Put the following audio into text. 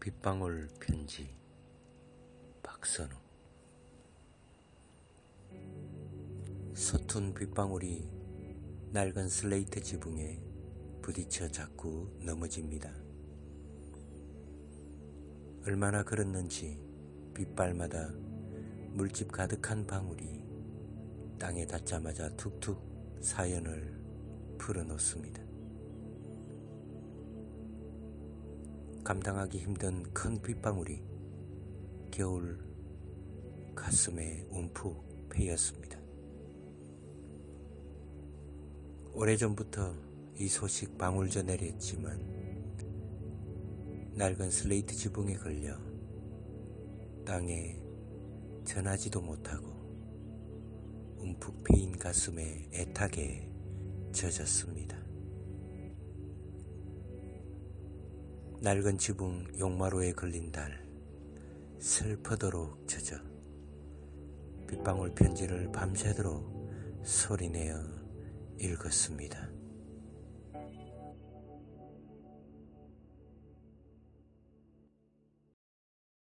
빗방울 편지 박선우. 서툰 빗방울이 낡은 슬레이트 지붕에 부딪혀 자꾸 넘어집니다. 얼마나 걸었는지 빗발마다 물집 가득한 방울이 땅에 닿자마자 툭툭 사연을 풀어놓습니다. 감당하기 힘든 큰 빗방울이 겨울 가슴에 움푹 패였습니다. 오래전부터 이 소식 방울져 내렸지만 낡은 슬레이트 지붕에 걸려 땅에 전하지도 못하고 움푹 패인 가슴에 애타게 젖었습니다. 낡은 지붕 용마루에 걸린 달, 슬퍼도록 젖어 빗방울 편지를 밤새도록 소리내어 읽었습니다.